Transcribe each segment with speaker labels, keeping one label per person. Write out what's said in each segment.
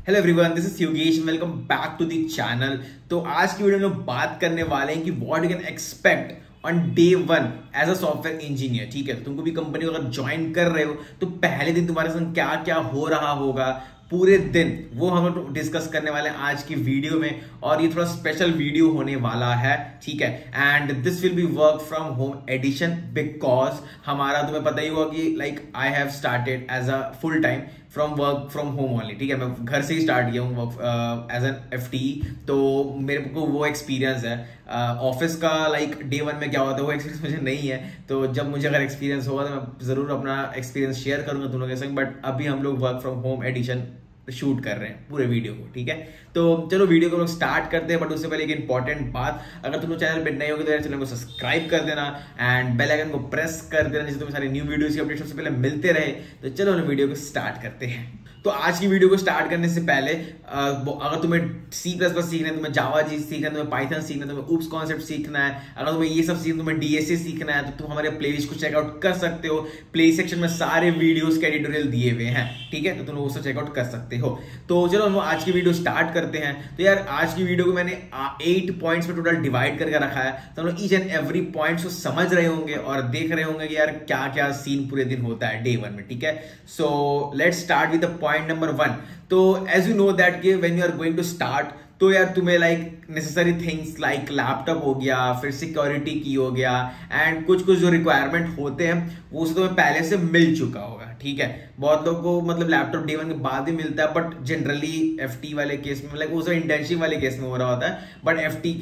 Speaker 1: Hello everyone, this is Yogesh. Welcome back to the channel. तो आज की वीडियो में हम बात करने वाले हैं कि what you can expect on day one as a software engineer. ठीक है, तो तुमको भी कंपनी को अगर ज्वाइन कर रहे हो तो पहले दिन तुम्हारे संग क्या क्या हो रहा होगा पूरे दिन, वो हम डिस्कस करने वाले हैं आज की वीडियो में। और ये थोड़ा स्पेशल वीडियो होने वाला है, ठीक है। And this will be work from home edition because हमारा तुम्हें पता ही होगा कि like I have started as a full time from work from home only. ठीक है, मैं घर से ही स्टार्ट किया हूँ एज एन FTE। तो मेरे को वो एक्सपीरियंस है ऑफिस का। लाइक डे वन में क्या होता है वो एक्सपीरियंस मुझे नहीं है। तो जब मुझे अगर एक्सपीरियंस होगा तो मैं जरूर अपना एक्सपीरियंस शेयर करूंगा दोनों के संग। बट अभी हम लोग work from home edition shoot कर रहे हैं पूरे वीडियो को, ठीक है। तो चलो वीडियो को लोग स्टार्ट करते हैं। बट उससे पहले एक इंपॉर्टेंट बात, अगर तुम चैनल पे नए होगे तो चैनल को सब्सक्राइब कर देना एंड बेल आइकन को प्रेस कर देना, जिससे तुम्हें सारे न्यू वीडियोस के अपडेट सबसे पहले मिलते रहे। तो चलो हम वीडियो को स्टार्ट करते हैं। तो आज की वीडियो को स्टार्ट करने से पहले अगर तुम्हें C++ सीखना है, तुम्हें जावा सीखना है, तुम्हें पाइथन सीखना है, तुम्हें ऊप्स कॉन्सेप्ट सीखना है, अगर तुम्हें ये सब सीखना, तुम्हें DSA सीखना है, तो तुम हमारे प्लेलिस्ट को चेकआउट कर सकते हो। प्ले सेक्शन में सारे वीडियोस के एडिटोरियल दिए हुए हैं, ठीक है। तो तुम उससे चेकआउट कर सकते हो। तो चलो हम आज की वीडियो स्टार्ट करते हैं। तो यार आज की वीडियो को मैंने 8 पॉइंट्स में टोटल डिवाइड करके रखा है। तो हम लोग ईच एंड एवरी पॉइंट्स को समझ रहे होंगे और देख रहे होंगे कि यार क्या क्या सीन पूरे दिन होता है डे वन में, ठीक है। So let's start with the point number 1। तो एज यू नो दैट कि when you are going to start, तो यार तुम्हें like necessary things like laptop हो गया, फिर सिक्योरिटी की हो गया, एंड कुछ कुछ जो रिक्वायरमेंट होते हैं वो से तुम्हें पहले से मिल चुका होगा, ठीक है। बहुत लोगों को मतलब लैपटॉप डे वन के बाद ही मिलता है, बट जनरली FT वाले केस में, लाइक वो सब इंटर्नशिप वाले केस में हो रहा होता है। बट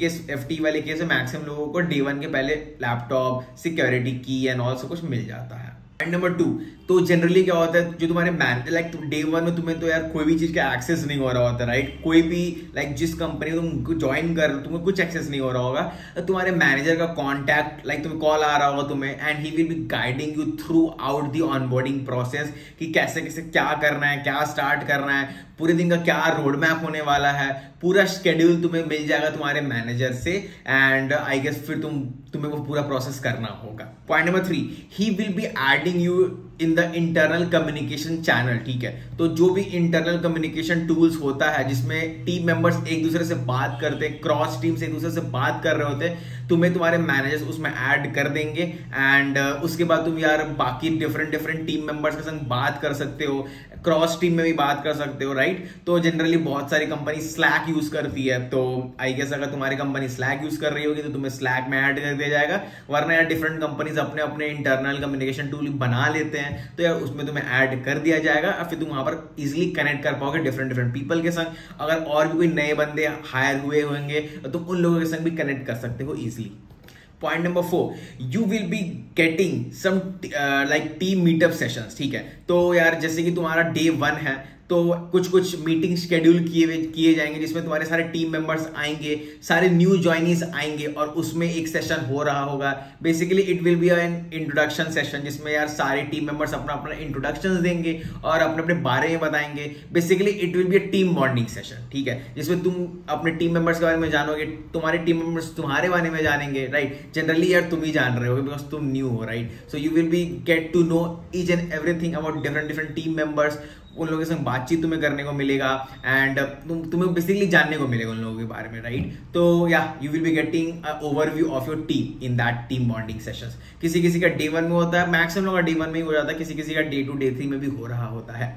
Speaker 1: FT वाले केस में मैक्सिमम लोगों को डे वन के पहले लैपटॉप, सिक्योरिटी की एंड ऑल सब कुछ मिल जाता है। पॉइंट नंबर 2, तो जनरली क्या होता है, जो तुम्हारे मैनेजर लाइक डे वन में तुम्हें तो यार कोई भी चीज का एक्सेस नहीं हो रहा होता, राइट। कोई भी लाइक जिस कंपनी तुम ज्वाइन कर तुम्हें कुछ एक्सेस नहीं हो रहा होगा। तो तुम्हारे मैनेजर का कॉन्टैक्ट लाइक तुम्हें कॉल आ रहा होगा तुम्हें, and he will be guiding you throughout the onboarding process कि कैसे कैसे क्या करना है, क्या स्टार्ट करना है, पूरे दिन का क्या रोड मैप होने वाला है। पूरा शेड्यूल तुम्हें मिल जाएगा तुम्हारे मैनेजर से, एंड आई गेस फिर तुम्हें वो पूरा प्रोसेस करना होगा। Point number 3, he will be adding you in the internal communication channel, ठीक है। तो जो भी इंटरनल कम्युनिकेशन टूल्स होता है जिसमें टीम मेंबर्स एक दूसरे से बात करते हैं, क्रॉस टीम से एक दूसरे से बात कर रहे होते हैं, तुम्हें तुम्हारे मैनेजर्स उसमें ऐड कर देंगे। एंड उसके बाद तुम यार बाकी डिफरेंट टीम मेंबर्स के संग बात कर सकते हो, क्रॉस टीम में भी बात कर सकते हो, राइट। तो जनरली बहुत सारी कंपनी स्लैक यूज करती है। तो आई गेस अगर तुम्हारी कंपनी स्लैक यूज कर रही होगी तो तुम्हें स्लैक में ऐड कर दिया जाएगा। वरना यार डिफरेंट कंपनीज अपने अपने इंटरनल कम्युनिकेशन टूल बना लेते हैं, तो यार उसमें तुम्हें ऐड कर दिया जाएगा और फिर तुम वहां पर इजिली कनेक्ट कर पाओगे डिफरेंट पीपल के संग। अगर और भी कोई नए बंदे हायर हुए होंगे तो तुम उन लोगों के संग भी कनेक्ट कर सकते हो easily. Point number 4, you will be getting some like team meetup sessions, ठीक है। तो यार जैसे कि तुम्हारा डे 1 है तो कुछ मीटिंग शेड्यूल किए जाएंगे जिसमें तुम्हारे सारे टीम मेंबर्स आएंगे, सारे न्यू ज्वाइनीज आएंगे और उसमें एक सेशन हो रहा होगा। Basically it will be an introduction session जिसमें यार सारे टीम मेंबर्स अपना अपना इंट्रोडक्शंस देंगे और अपने अपने बारे में बताएंगे। Basically it will be a team bonding session, ठीक है, जिसमें तुम अपने टीम मेंबर्स के बारे में जानोगे, तुम्हारे टीम मेंबर्स तुम्हारे बारे में जानेंगे, राइट। जनरली यार तुम ही जान रहे हो बिकॉज तुम न्यू हो, right. So you will be get to know each and everything about different team members. उन लोगों के संग बातचीत तुम्हें करने को मिलेगा एंड तुम्हें बेसिकली जानने को मिलेगा उन लोगों के बारे में, राइट। तो या you will be getting overview of your team in that team bonding sessions. किसी किसी का डे 1 में होता है, मैक्सिमम लोगों का डे 1 में ही हो जाता है, किसी किसी का डे 2 डे 3 में भी हो रहा होता है।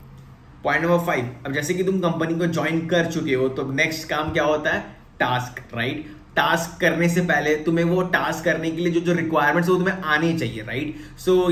Speaker 1: पॉइंट नंबर 5, अब जैसे कि तुम कंपनी को ज्वाइन कर चुके हो तो नेक्स्ट काम क्या होता है, टास्क, राइट। टास्क करने से पहले तुम्हें वो टास्क करने के लिए जो रिक्वायरमेंट्स वो तुम्हें आने चाहिए, राइट। सो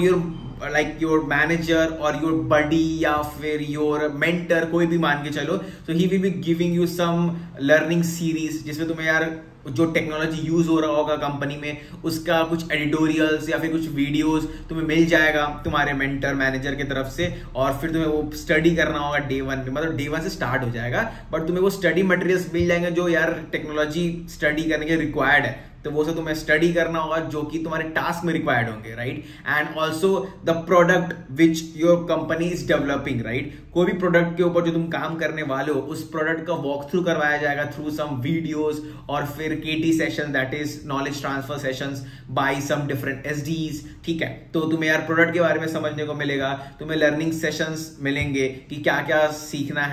Speaker 1: योर मैनेजर और योर बडी या फिर योर मेंटर, कोई भी मान के चलो, so he will be giving you some learning series जिसमें तुम्हें यार जो टेक्नोलॉजी यूज हो रहा होगा कंपनी में उसका कुछ एडिटोरियल्स या फिर कुछ वीडियोस तुम्हें मिल जाएगा तुम्हारे मेंटर मैनेजर की तरफ से, और फिर तुम्हें वो स्टडी करना होगा डे 1 में। मतलब डे 1 से स्टार्ट हो जाएगा, बट तुम्हें वो स्टडी मटेरियल्स मिल जाएंगे जो यार टेक्नोलॉजी स्टडी करने के रिक्वायर्ड है। तो वो सब तुम्हें स्टडी करना होगा जो कि तुम्हारे टास्क में रिक्वायर्ड होंगे, right. And also the product which your company is developing, right. कोई भी प्रोडक्ट के ऊपर जो तुम काम करने वाले हो उस प्रोडक्ट का वॉक थ्रू करवाया जाएगा थ्रू सम वीडियोस और फिर KT session, that is knowledge transfer sessions by some different SDs, ठीक है। तो तुम्हें यार प्रोडक्ट के बारे में समझने को मिलेगा, तुम्हें लर्निंग सेशंस मिलेंगे कि क्या क्या सीखना है,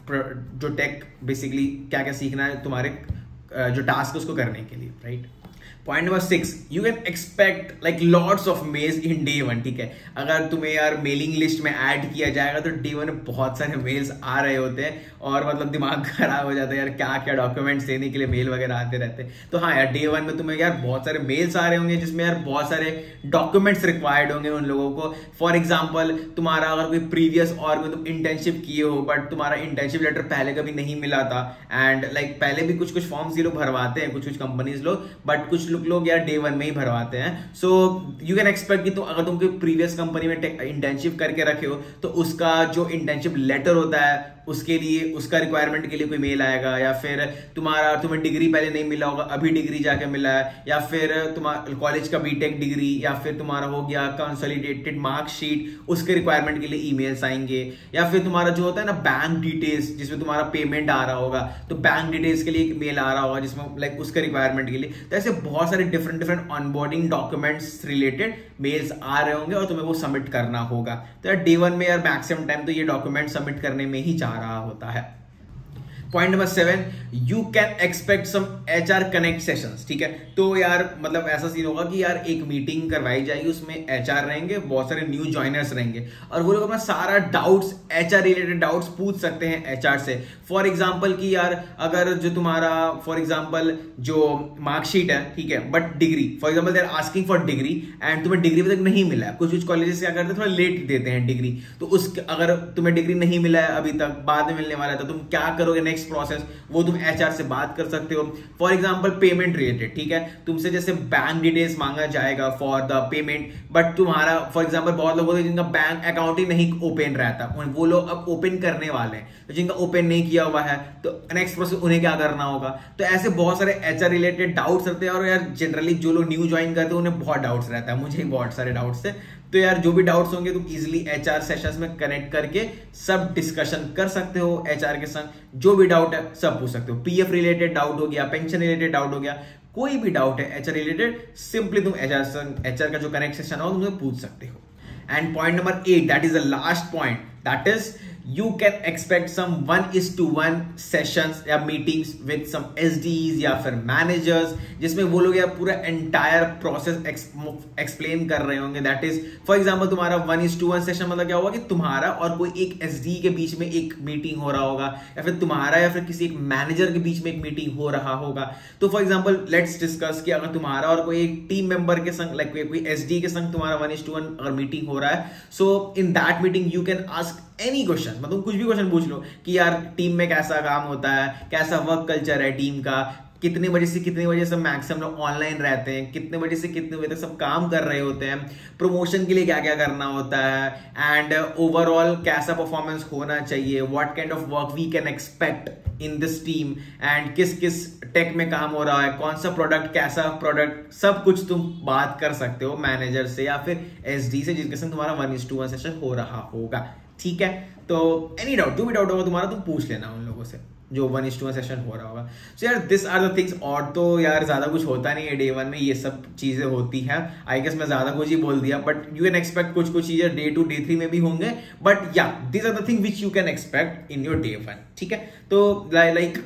Speaker 1: जो टेक बेसिकली क्या क्या सीखना है तुम्हारे जो टास्क है उसको करने के लिए, right. Point number 6, you can expect like lots of mails in day 1, ठीक है। अगर तुम्हें यार मेलिंग लिस्ट में ऐड किया जाएगा तो डे 1 में बहुत सारे मेल्स आ रहे होते हैं और मतलब दिमाग खराब हो जाता है यार, क्या क्या डॉक्यूमेंट्स देने के लिए मेल वगैरह आते रहते हैं। तो हाँ यार, डे 1 में तुम्हें यार बहुत सारे मेल्स आ रहे होंगे जिसमें यार बहुत सारे डॉक्यूमेंट्स रिक्वायर्ड होंगे उन लोगों को। फॉर एग्जाम्पल, तुम्हारा अगर कोई प्रीवियस और में तुम इंटर्नशिप किए हो बट तुम्हारा इंटर्नशिप लेटर पहले कभी नहीं मिला था, एंड लाइक पहले भी कुछ कुछ फॉर्म्स ये लोग भरवाते हैं, कुछ कुछ कंपनीज लोग, बट कुछ लोग यार डे 1 में ही भरवाते हैं। सो यू कैन एक्सपेक्ट कि तो अगर तुम कोई प्रीवियस कंपनी में इंटर्नशिप करके रखे हो तो उसका जो इंटर्नशिप लेटर होता है उसके लिए, उसका रिक्वायरमेंट के लिए कोई मेल आएगा, या फिर तुम्हें डिग्री पहले नहीं मिला होगा, अभी डिग्री जाके मिला है, या फिर तुम्हारा कॉलेज का बीटेक डिग्री, या फिर तुम्हारा हो गया कंसोलिडेटेड मार्कशीट, उसके रिक्वायरमेंट के लिए ईमेल्स आएंगे, या फिर तुम्हारा जो होता है ना बैंक डिटेल्स जिसमें तुम्हारा पेमेंट आ रहा होगा तो बैंक डिटेल्स के लिए एक मेल आ रहा होगा जिसमें लाइक उसके रिक्वायरमेंट के लिए। तो ऐसे बहुत सारे different onboarding documents related mails आ रहे होंगे और तुम्हें वो सबमिट करना होगा। तो यार डे 1 में यार मैक्सिमम टाइम तो ये डॉक्यूमेंट सबमिट करने में ही जा रहा होता है। Point number 7, you can expect some HR connect sessions, ठीक है। तो यार मतलब ऐसा सीन होगा कि यार एक मीटिंग करवाई जाएगी, उसमें HR रहेंगे, बहुत सारे न्यू ज्वाइनर्स रहेंगे और वो लोग अपना सारा डाउट्स, HR रिलेटेड डाउट्स पूछ सकते हैं HR से। फॉर एग्जाम्पल कि यार अगर जो तुम्हारा फॉर एग्जाम्पल जो मार्कशीट है, ठीक है, but degree for example they are asking for degree and तुम्हें डिग्री अभी तक नहीं मिला है। कुछ कुछ कॉलेजेस क्या करते हैं, थोड़ा लेट देते हैं डिग्री, तो उस अगर तुम्हें डिग्री नहीं मिला है अभी तक, बाद में मिलने वाला है, तो तुम क्या करोगे नेक्स्ट प्रोसेस, वो तुम HR से बात कर सकते हो। फॉर एग्जांपल पेमेंट रिलेटेड, ठीक है, तुमसे जैसे बैंक डिटेल्स मांगा जाएगा फॉर द पेमेंट, बट तुम्हारा फॉर एग्जांपल बहुत लोग होते हैं जिनका बैंक अकाउंट ही नहीं ओपन रहता, वो लोग अब ओपन करने वाले हैं, तो जिनका ओपन नहीं किया हुआ है तो नेक्स्ट प्रोसेस उन्हें क्या करना होगा। तो ऐसे बहुत सारे HR रिलेटेड डाउट्स रहते हैं और यार जनरली जो लोग न्यू ज्वाइन करते हैं उन्हें बहुत डाउट्स रहता है, मुझे बहुत सारे डाउट्स थे। तो यार जो भी डाउट्स होंगे तुम इजीली HR सेशंस में कनेक्ट करके सब डिस्कशन कर सकते हो HR के संग, जो भी डाउट है सब पूछ सकते हो। PF रिलेटेड डाउट हो गया, पेंशन रिलेटेड डाउट हो गया, कोई भी डाउट है HR रिलेटेड, सिंपली तुम HR का जो कनेक्ट सेशन हो तुम पूछ सकते हो। And point number 8, that is the last point, that is you can expect some 1:1 sessions या meetings with some SDs या फिर managers, जिसमें वो लोग यार पूरा entire process explain कर रहे होंगे। That is, for example, तुम्हारा 1:1 session मतलब क्या होगा कि तुम्हारा और कोई एक SD के बीच में एक मीटिंग हो रहा होगा, या फिर तुम्हारा या फिर किसी एक मैनेजर के बीच में एक मीटिंग हो रहा होगा। तो फॉर एग्जाम्पल लेट्स डिस्कस कि अगर तुम्हारा और कोई एक टीम मेंबर के संग, लाइक कोई SD के संग तुम्हारा 1:1 अगर मीटिंग हो रहा है, so in that meeting you can ask any question, मतलब कुछ भी क्वेश्चन पूछ लो कि यार टीम में कैसा काम होता है, कैसा वर्क कल्चर है टीम का, कितने बजे से कितने बजे सब मैक्सिमम लोग ऑनलाइन रहते हैं, कितने बजे से कितने बजे तक सब काम कर रहे होते हैं, प्रमोशन के लिए क्या क्या करना होता है, एंड ओवरऑल कैसा परफॉर्मेंस होना चाहिए, what kind of work we can expect in this team, and किस किस टेक में काम हो रहा है, कौन सा प्रोडक्ट, कैसा प्रोडक्ट, सब कुछ तुम बात कर सकते हो मैनेजर से या फिर SD से, जिसके संग तुम्हारा 1:1 सेशन हो रहा होगा, ठीक है। तो एनी डाउट, जो भी डाउट होगा तुम्हारा तुम पूछ लेना उन लोगों से जो 1:1 सेशन हो रहा होगा। सो यार दिस आर द थिंग्स, और तो यार ज्यादा कुछ होता नहीं है डे 1 में, ये सब चीजें होती है। आई गेस मैं ज्यादा कुछ ही बोल दिया, बट यू कैन एक्सपेक्ट कुछ कुछ चीजें डे 2 डे 3 में भी होंगे, बट या this are the thing which you can expect in your day 1, ठीक है। तो like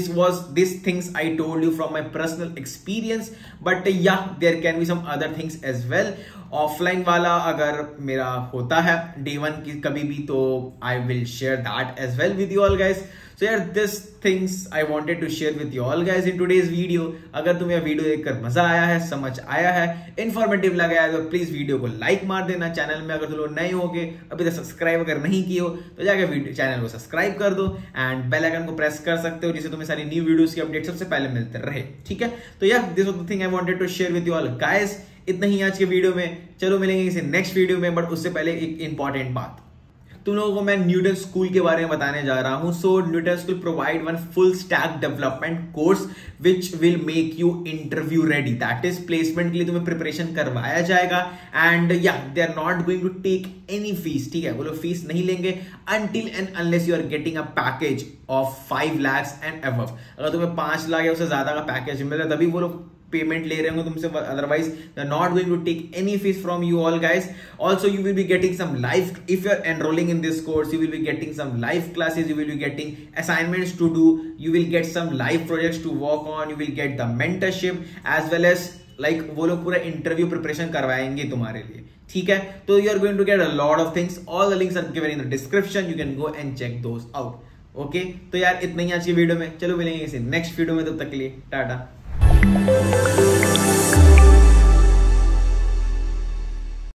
Speaker 1: these things I told you from my personal experience, but yeah, there can be some other things as well. Offline वाला अगर मेरा होता है day 1 की कभी भी, तो I will share that as well with you all guys. So yeah, this things I wanted to share with you all guys in today's video. अगर तुम्हें वीडियो देखकर मजा आया है, समझ आया है, इन्फॉर्मेटिव लगा है, तो प्लीज वीडियो को लाइक मार देना। चैनल में अगर तुम लोग नए होगे, अभी तक सब्सक्राइब अगर नहीं किए हो तो जाकर चैनल को सब्सक्राइब कर दो एंड बेल आइकन को प्रेस कर सकते हो, जिससे तुम्हें सारी न्यू वीडियोस की अपडेट सबसे पहले मिलते रहे, ठीक है। तो यार this was the thing I wanted to share with you all guys. इतना ही आज के वीडियो में, चलो मिलेंगे किसी नेक्स्ट वीडियो में, बट उससे पहले एक इंपॉर्टेंट बात, तुम लोगों को मैं न्यूटन स्कूल के बारे में बताने जा रहा हूं। So Newton school provide one full stack development course which will make you interview ready, that is placement के लिए तुम्हें प्रिपरेशन करवाया जाएगा। एंड या they are not going to take any fees, ठीक है, वो लोग फीस नहीं लेंगे until and unless you are getting a package of 5 lakhs and above. अगर तुम्हें 5 लाख या उससे ज्यादा का पैकेज मिल रहा है तभी वो लोग पेमेंट ले रहे होंगे तुमसे, otherwise they are not going to take any fees from you all guys. Also you will be getting some live, if you are enrolling in this course, you will be getting some live classes, you will be getting assignments to do, you will get some live projects to work on, you will get the mentorship as well as like वो लोग पूरा interview preparation करवाएंगे तुम्हारे लिए. ठीक है, तो you are going to get a lot of things. All the links are given in the description, you can go and check those out. Okay, तो यार इतना ही आज की वीडियो में. चलो मिलेंगे किसी नेक्स्ट वीडियो में, तब तक के लिए टाटा.